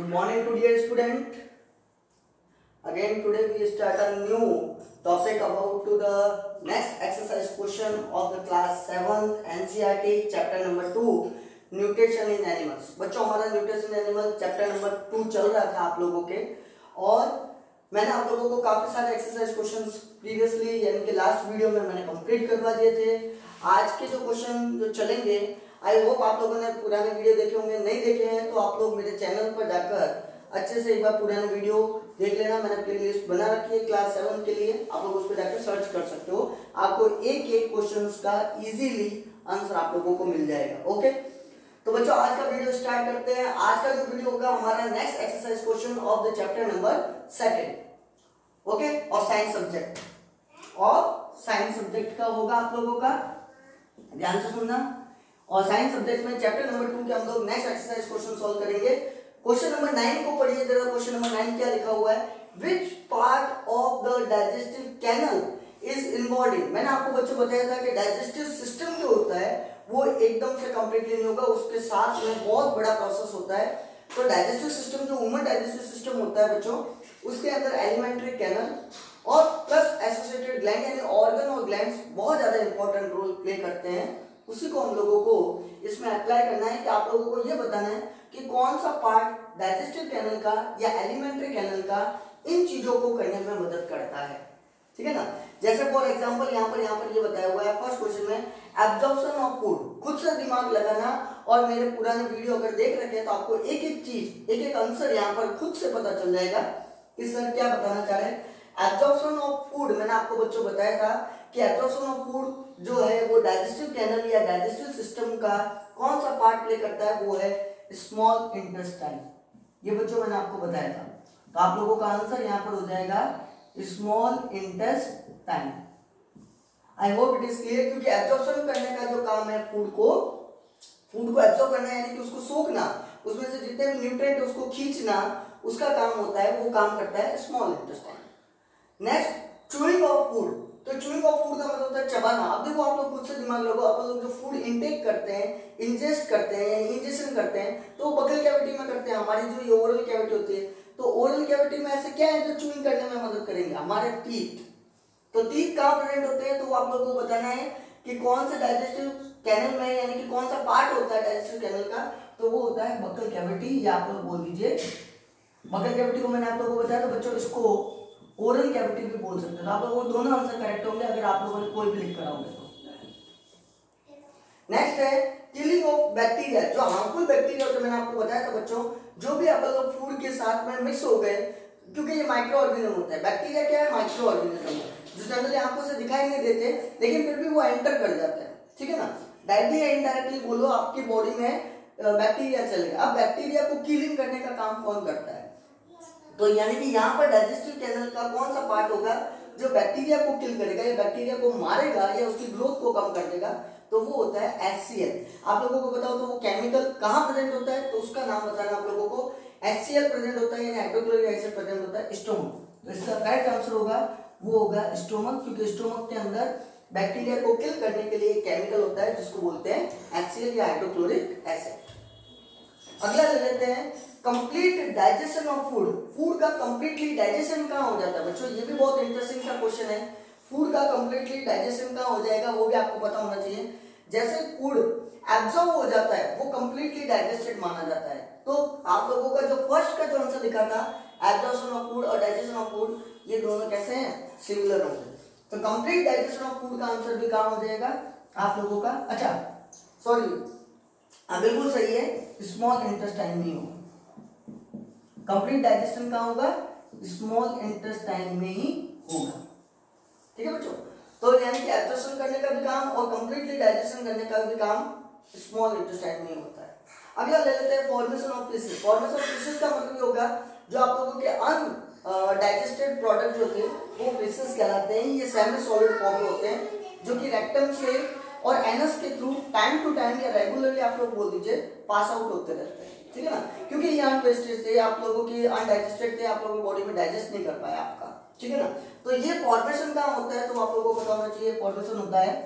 morning to dear student. Again today we start a new topic about to the next exercise question of the class 7 NCERT chapter number 2 nutrition in animals. बच्चों हमारा nutrition animal chapter number 2 चल रहा था आप लोगों के, और मैंने आप लोगों को काफी सारे एक्सरसाइज क्वेश्चंस प्रीवियसली यानी कि लास्ट वीडियो में मैंने कंप्लीट करवा दिए थे। आज के जो क्वेश्चन जो चलेंगे आई होप आप लोगों ने पुराने वीडियो देखे होंगे, नहीं देखे हैं तो आप लोग मेरे चैनल पर जाकर अच्छे से एक बार पुराने वीडियो देख लेना। मैंने प्लेलिस्ट बना रखी है क्लास 7 के लिए, आप लोग उस पर जाकर सर्च कर सकते हो। आपको एक एक क्वेश्चन का इजीली आंसर आप लोगों को मिल जाएगा। ओके, तो बच्चों आज का वीडियो स्टार्ट करते हैं। आज का जो वीडियो होगा हमारा next exercise question of the chapter number 2 okay, और साइंस सब्जेक्ट का होगा आप लोगों का, ध्यान से सुनना। और साइंस सब्जेक्ट में चैप्टर नंबर 2 के हम लोग नेक्स्ट एक्सरसाइज क्वेश्चन सॉल्व करेंगे। क्वेश्चन नंबर 9 को पढ़िए जरा। क्वेश्चन नंबर 9 क्या लिखा हुआ है? Which part of the digestive canal is involved in. मैंने आपको बच्चों बताया था कि डाइजेस्टिव सिस्टम जो होता है वो एकदम से कंप्लीटली नहीं होगा, उसके साथ में बहुत बड़ा प्रोसेस होता है। तो डाइजेस्टिव सिस्टम जो ह्यूमन डाइजेस्टिव सिस्टम होता है बच्चों, उसके अंदर एलिमेंट्री कैनल और प्लस एसोसिएटेड ग्लैंड यानी ऑर्गन और ग्लैंड्स बहुत ज्यादा इंपॉर्टेंट रोल प्ले करते हैं। उसी को हम लोगों को इसमें अप्लाई करना है कि आप लोगों को ये बताना है कि कौन सा पार्ट डाइजेस्टिव कैनल का या एलिमेंट्री कैनल का इन चीजों को करने में मदद करता है, ठीक है ना। जैसे फॉर एग्जांपल यहाँ पर ये बताया हुआ है फर्स्ट क्वेश्चन में, एब्जॉर्प्शन ऑफ फूड। खुद से दिमाग लगाना, और मेरे पुराने वीडियो अगर देख रखे हैं तो आपको एक एक चीज एक एक आंसर यहाँ पर खुद से पता चल जाएगा कि सर क्या बताना चाह रहे हैं। एब्जॉर्प्शन ऑफ फूड मैंने आपको बच्चों बताया था कि एब्जॉर्प्शन ऑफ फूड जो है वो डाइजेस्टिव कैनल या डाइजेस्टिव सिस्टम का कौन सा पार्ट प्ले करता है, वो है स्मॉल इंटेस्टाइन। ये बच्चों मैंने आपको बताया था। तो आप लोगों का आंसर यहाँ पर हो जाएगा small intestine. I hope it is clear, क्योंकि एब्जॉर्प्शन करने का जो काम है फूड को एब्जॉर्ब करना यानी कि उसको सोखना, उसमें से जितने भी न्यूट्रिएंट उसको खींचना, उसका काम होता है, वो काम करता है small intestine. Next chewing of food. तो च्यूइंग ऑफ फूड का मतलब होता है चबाना। अब देखो आप लोग खुद से दिमाग लगाओ, आप लोग जो फूड इनटेक करते हैं, इंजेस्ट करते हैं यानी इंजेक्शन करते हैं, तो वो बकल कैविटी में करते हैं। हमारी जो ये ओरल कैविटी होती है, तो ओरल कैविटी में ऐसे क्या है जो च्यूइंग करने में मदद करेंगे? हमारे टीथ। तो टीथ कहाँ प्रेजेंट होते हैं? तो आप लोगों को बताना है कि कौन सा डाइजेस्टिव कैनल में यानी कि कौन सा पार्ट होता है डाइजेस्टिव कैनल का, तो वो होता है बकल कैविटी, या आप लोग बोल दीजिए बकल कैविटी को मैंने आप लोगों को बताया। तो बच्चों इसको ओरल कैविटी भी बोल सकते हैं। तो आप लोगों को दोनों आंसर करेक्ट होंगे अगर आप लोगों ने कोई भी लिख करा होगा तो। नेक्स्ट है किलिंग ऑफ बैक्टीरिया। जो हार्मफुल बैक्टीरिया होते हैं मैंने आपको बताया था बच्चों, जो भी आप लोग फूड के साथ में मिक्स हो गए, क्योंकि ये माइक्रो ऑर्गेनिज्म होता है। बैक्टीरिया क्या है? माइक्रो ऑर्गेनिज्म है जो जनरली आंखों से दिखाई नहीं देते, लेकिन फिर भी वो एंटर कर जाते हैं, ठीक है ना। डायरेक्टली या इनडायरेक्टली बोलो, आपकी बॉडी में बैक्टीरिया चलेगा। अब बैक्टीरिया को किलिंग करने का काम कौन करता है? तो यानी कि यहाँ पर डाइजेस्टिव कैनल का कौन सा पार्ट होगा जो बैक्टीरिया को किल करेगा या बैक्टीरिया को मारेगा या उसकी ग्रोथ को कम कर देगा? तो वो होता है HCl। आप लोगों को बताओ तो वो केमिकल कहाँ प्रेजेंट होता है, तो उसका नाम बताना आप लोगों को। HCl प्रेजेंट होता है यानी हाइड्रोक्लोरिक एसिड प्रेजेंट होता है स्टोमक। तो इसका करेक्ट आंसर होगा वो होगा स्टोमक, क्योंकि स्टोमक के अंदर बैक्टीरिया को किल करने के लिए एक केमिकल होता है जिसको बोलते हैं HCl या हाइड्रोक्लोरिक एसिड। अगला ले लेते हैं complete digestion of food. Food का कंप्लीटली डाइजेशन कहाँ हो जाता है बच्चों? ये भी बहुत इंटरेस्टिंग सा क्वेश्चन है। फूड का कंप्लीटली डाइजेशन कहाँ हो जाएगा वो भी आपको पता होना चाहिए। जैसे फूड एब्जॉर्ब हो जाता है वो कंप्लीटली डाइजेस्टेड माना जाता है। तो आप लोगों का जो फर्स्ट का जो आंसर लिखा था एब्जॉर्प्शन ऑफ फूड और डाइजेशन ऑफ फूड, ये दोनों कैसे हैं? सिमिलर होंगे। तो कंप्लीट डाइजेशन ऑफ फूड का आंसर भी कहाँ हो जाएगा आप लोगों का? अच्छा सॉरी, बिल्कुल सही है, स्मॉल इंटेस्टाइन में होगा। कंप्लीट डाइजेशन कहाँ होगा? स्मॉल इंटेस्टाइन में ही होगा, ठीक है बच्चों। तो यानी कि एब्जॉर्प्शन करने का भी काम और कंप्लीटली डाइजेशन करने का भी काम स्मॉल इंटेस्टाइन में होता है। अगला ले लेते हैं formation of faeces. Formation of faeces का मतलब ये होगा जो आप लोगों के अनडाइजेस्टेड प्रोडक्ट जो थे वो फीसेस कहलाते हैं। ये सेमी सॉलिड फॉर्म में होते हैं जो कि रेक्टम से और एनस के थ्रू टाइम टू टाइम या रेगुलरली आप लोग बोल दीजिए पास आउट होते रहते हैं, ठीक है ना। क्योंकि ये अनवेस्टेड थे, आप लोगों की अनडाइजेस्टेड थे, आप लोगों की बॉडी में डाइजेस्ट नहीं कर पाया आपका, ठीक है ना। तो ये फॉर्मेशन कहाँ होता है? तो आप लोगों को पता होना चाहिए फॉर्मेशन होता है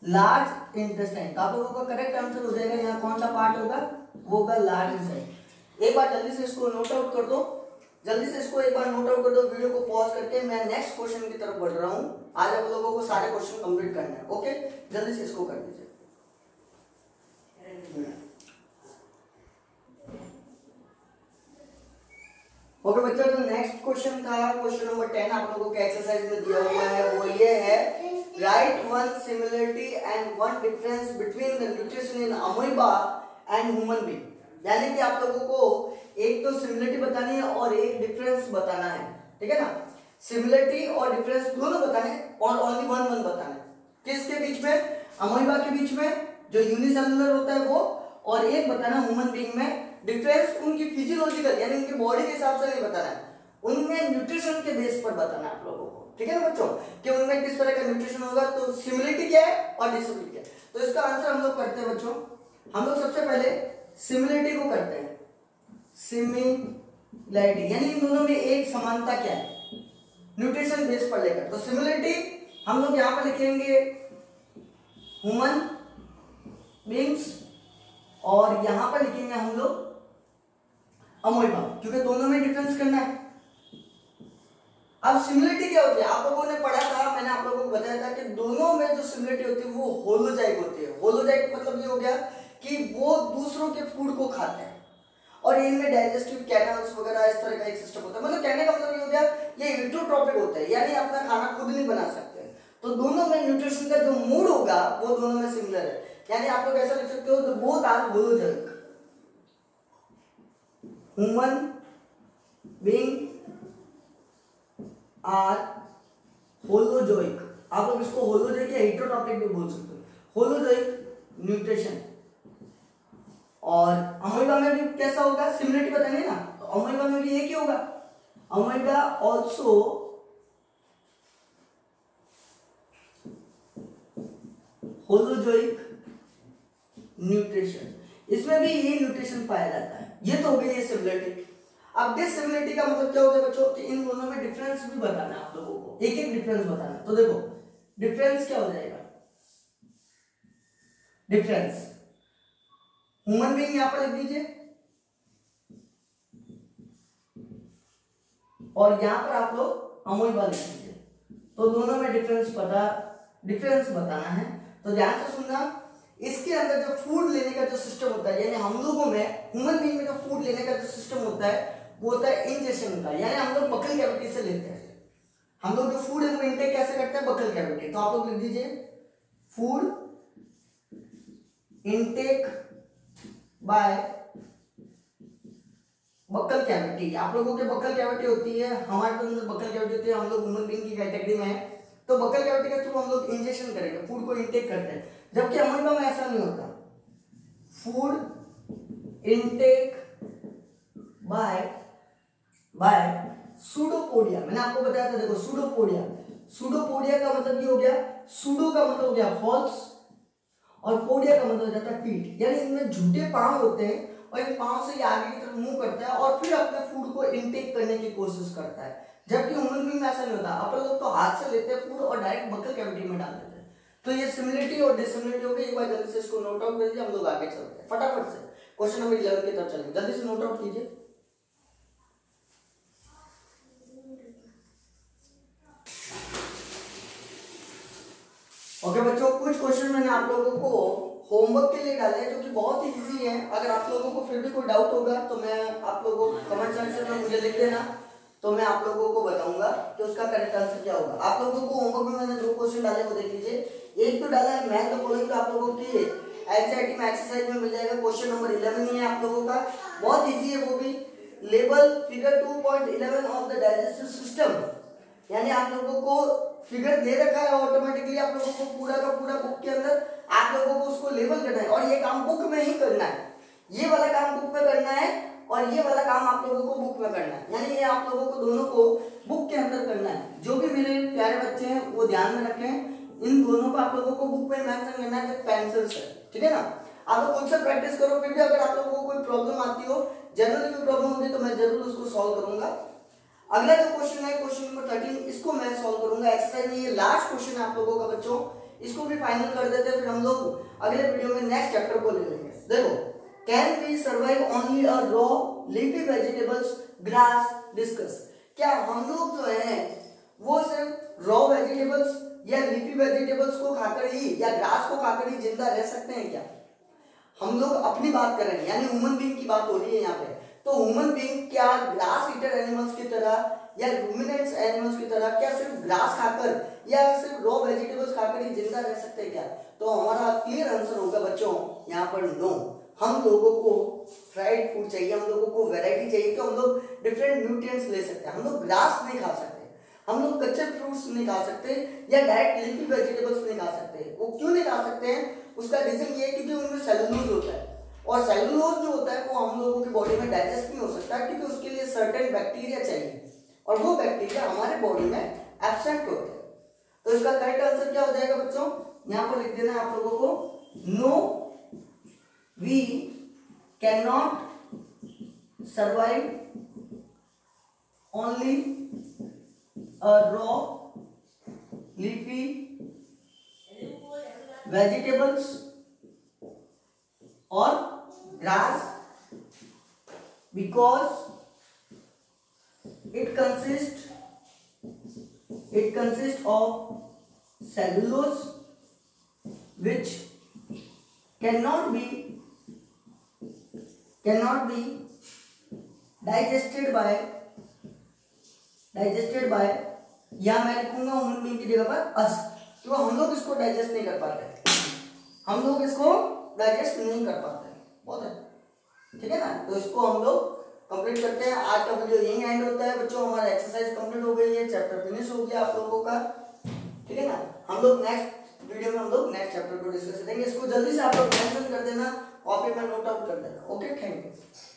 लार्ज इंटेस्टाइन। तो आप लोगों का करेक्ट आंसर हो जाएगा यहाँ कौन सा पार्ट होगा? वो होगा लार्ज इंटेस्टाइन। एक बार जल्दी से इसको नोट आउट कर दो, जल्दी से इसको एक बार नोट आउट कर दो। वीडियो को पॉज करके मैं नेक्स्ट क्वेश्चन की तरफ बढ़ रहा हूँ। आज आप लोगों को सारे क्वेश्चन कंप्लीट करने हैं। ओके, जल्दी से इसको कर दीजिए। ओके बच्चों, तो नेक्स्ट क्वेश्चन था क्वेश्चन नंबर 10 आप लोगों को एक्सरसाइज में दिया हुआ है, वो ये है write one similarity and one difference between the nutrition in amoeba and human being. यानी कि आप लोगों को एक तो सिमिलरिटी बतानी है और एक डिफरेंस बताना है, ठीक है ना। सिमिलरिटी और डिफरेंस दोनों बताने और ओनली वन वन बताना है। किसके बीच में? अमोइबा के बीच में जो यूनिसेलुलर होता है वो, और एक बताना ह्यूमन बीइंग में। डिफरेंस उनकी फिजियोलॉजिकल यानी उनकी बॉडी के हिसाब से नहीं बताना है, उनमें न्यूट्रिशन के बेस पर बताना है आप लोगों को, ठीक है ना बच्चों, कि उनमें किस तरह का न्यूट्रिशन होगा। तो सिमिलरिटी क्या है और डिससिमिलरिटी क्या है, तो इसका आंसर हम लोग करते हैं बच्चों। हम लोग सबसे पहले सिमिलरिटी को करते हैं। सिमिलरिटी यानी इन दोनों में एक समानता क्या है, न्यूट्रिशन बेस पर लेकर। तो सिमिलरिटी हम लोग यहां पर लिखेंगे ह्यूमन बीइंग्स और यहां पर लिखेंगे हम लोग अमोइबा, क्योंकि दोनों में डिफरेंस करना है। अब सिमिलरिटी क्या होती है, आप लोगों ने पढ़ा था, मैंने आप लोगों को बताया था कि दोनों में जो सिमिलरिटी होती है वो होलोजाइक होती है। होलोजाइक मतलब ये हो गया कि वो दूसरों के फूड को खाते हैं और इनमें डाइजेस्टिव कैनल्स वगैरह इस तरह का एक सिस्टम होता है। मतलब कहने का मतलब ये हो गया ये हेटेरोट्रॉपिक होता है, यानी अपना खाना खुद नहीं बना सकते। तो दोनों में न्यूट्रिशन का जो मूड होगा वो दोनों में सिमिलर है, यानी आप लोग ऐसा लिख सकते हो तो both are holozoic. Human being are holozoic, आप लोग इसको होलोजोइक या हेटेरोट्रॉपिक भी बोल सकते हो। Holozoic nutrition. और अमोइबा में भी कैसा होगा, सिमिलरिटी बताएंगे ना, तो अमोइबा में भी एक ही होगा। अमोइबा ऑल्सो होलोजोइक न्यूट्रिशन, इसमें भी ये न्यूट्रिशन पाया जाता है। ये तो हो गई ये सिमिलरिटी। अब डिससिमिलरिटी का मतलब क्या होगा बच्चों, कि इन दोनों में डिफरेंस भी बताना है आप लोगों को, एक एक डिफरेंस बताना। तो देखो डिफरेंस क्या हो जाएगा, डिफरेंस ह्यूमन बीइंग यहां पर लिख दीजिए और यहां पर आप लोग अमोइबा लिख दीजिए। तो दोनों में डिफरेंस बताना है। तो ध्यान से सुनना, इसके अंदर जो फूड लेने का जो सिस्टम होता है, यानी हम लोगों में ह्यूमन बीइंग में जो फूड लेने का जो सिस्टम होता है वो होता है इंजेक्शन का, यानी हम लोग बकल कैविटी से लेते हैं। हम लोग जो फूड है वो इनटेक कैसे करते हैं, बकल कैविटी। तो आप लोग लिख दीजिए food intake by buccal cavity. आप लोगों के बकल कैविटी होती है, हमारे तो अंदर बकल कैविटी होती है, हम लोग ह्यूमन बीइंग की कैटेगरी में है। तो बकल कैविटी के थ्रू हम लोग इंजेक्शन करेंगे, फूड को इनटेक करते हैं, जबकि अमोइबा में ऐसा नहीं होता। Food intake by pseudopodia. मैंने आपको बताया था, देखो सूडोपोडिया का मतलब ये हो गया, सूडो का मतलब हो गया फॉल्स और पोडिया का मतलब हो जाता है फीट, यानी इनमें झूठे पांव होते हैं और इन पांव से ये आगे की तरफ मूव करता है और फिर अपने फूड को इनटेक करने की कोशिश करता है, जबकि ह्यूमन बीइंग में ऐसा नहीं होता। अपन लोग तो हाथ से लेते हैं फूड और डायरेक्ट बकल कैविटी में डाल देते हैं। तो ये सिमिलरिटी और डिससिमिलरिटी हो गई। एक बार जल्दी से इसको नोट आउट कर लीजिए, हम लोग आगे चलते हैं फटाफट से क्वेश्चन नंबर 11 की तरफ चलेंगे। जल्दी से नोट आउट कीजिए। ओके बच्चों, कुछ क्वेश्चन मैंने आप लोगों को होमवर्क के लिए डाले हैं जो कि बहुत ही इजी है। अगर आप लोगों को फिर भी कोई डाउट होगा तो मैं आप लोगों को कमेंट सेक्शन में मुझे लिख देना, तो मैं आप लोगों को बताऊंगा कि उसका करेक्ट आंसर क्या होगा। आप लोगों को होमवर्क में मैंने 2 क्वेश्चन डाले, वो देख लीजिए। एक तो डाला है मैथ द फॉलोइंग, आप लोगों की एनसीईआरटी में एक्सरसाइज में मिल जाएगा। क्वेश्चन नंबर 11 ही है आप लोगों का, बहुत इजी है वो भी। Label figure 2.11 of the digestive system, यानी आप लोगों को फिगर दे रखा है, ऑटोमेटिकली आप लोगों को पूरा का पूरा बुक के अंदर आप लोगों को उसको लेबल करना है और ये काम बुक में ही करना है। ये वाला काम बुक में करना है और ये वाला काम आप लोगों को बुक में करना है, यानी ये आप लोगों को दोनों को बुक के अंदर करना है। जो भी मेरे प्यारे बच्चे हैं वो ध्यान में रखें, इन दोनों को आप लोगों को बुक में मेंशन करना है पेंसिल से, ठीक है ना। आप लोग खुद से प्रैक्टिस करो, फिर भी अगर आप लोगों को कोई प्रॉब्लम आती हो, जनरली कोई प्रॉब्लम होती है तो मैं जरूर उसको सॉल्व करूंगा। अगला जो क्वेश्चन है क्वेश्चन नंबर 13, इसको मैं सॉल्व करूंगा एक्सरसाइज में। ये लास्ट क्वेश्चन है आप लोगों का बच्चों, इसको भी फाइनल कर देते हैं, फिर हम लोग अगले वीडियो में नेक्स्ट चैप्टर को ले लेंगे। देखो can we survive only a raw leafy vegetables grass discuss, क्या हम लोग जो है वो सिर्फ रॉ वेजिटेबल्स या लीफी वेजिटेबल्स को खाकर ही या ग्रास को खाकर ही जिंदा रह सकते हैं क्या? हम लोग अपनी बात कर रहे हैं, यानी ह्यूमन बीइंग की बात हो रही है यहाँ पे। तो ह्यूमन बीइंग क्या ग्रास ईटर एनिमल्स की तरह या रूमिनेंट्स एनिमल्स की तरह क्या सिर्फ ग्रास खाकर या सिर्फ रॉ वेजिटेबल्स खाकर ही जिंदा रह सकते हैं क्या? तो हमारा क्लियर आंसर होगा बच्चों यहाँ पर नो। हम लोगों को फ्राइड फूड चाहिए, हम लोगों को वैरायटी चाहिए, तो हम लोग डिफरेंट न्यूट्रिएंट्स ले सकते हैं। हम लोग ग्रास नहीं खा सकते, हम लोग कच्चे फ्रूट्स नहीं खा सकते या डायरेक्ट लीफी वेजिटेबल्स नहीं खा सकते। वो क्यों नहीं खा सकते हैं? उसका रीजन ये है क्योंकि उनमें सेलुलोज होता है, और सेलुलोज जो होता है वो हम लोगों की बॉडी में डाइजेस्ट नहीं हो सकता क्योंकि उसके लिए सर्टेन बैक्टीरिया चाहिए, और वो बैक्टीरिया हमारे बॉडी में एब्सेंट होते हैं। तो इसका करेक्ट आंसर क्या हो जाएगा बच्चों? यहाँ पर लिख देना आप लोगों को, no we can not survive only a raw leafy vegetables or grass because it consists of cellulose which cannot be digested by या मैं लिखूंगा ह्यूमन बीइंग की जगह पर अस, तो हम लोग इसको डाइजेस्ट नहीं कर पाते, हम लोग इसको डाइजेस्ट नहीं कर पाते। बहुत है, ठीक है ना? तो इसको हम लोग कंप्लीट करते हैं। आज का वीडियो यहीं एंड होता है बच्चों। हमारा एक्सरसाइज कंप्लीट हो गई है, चैप्टर फिनिश हो गया आप लोगों का, ठीक है ना? हम लोग नेक्स्ट वीडियो में हम लोग नेक्स्ट चैप्टर को डिस्कस करेंगे। इसको जल्दी से आप लोग मेंशन कर देना, कॉपी में नोट आउट कर देना। Okay, thank you.